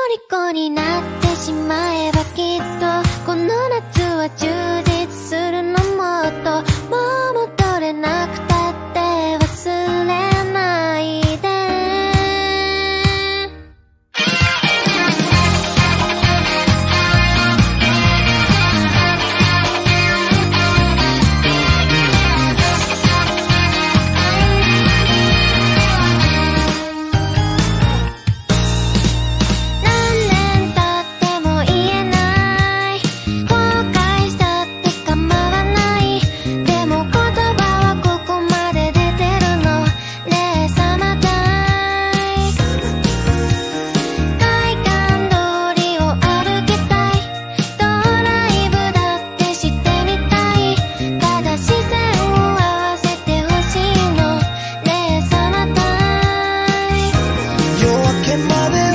虜になってしまえばきっとこの夏は充実するの。もっともう戻れなくたって忘れないで。 夜明けまで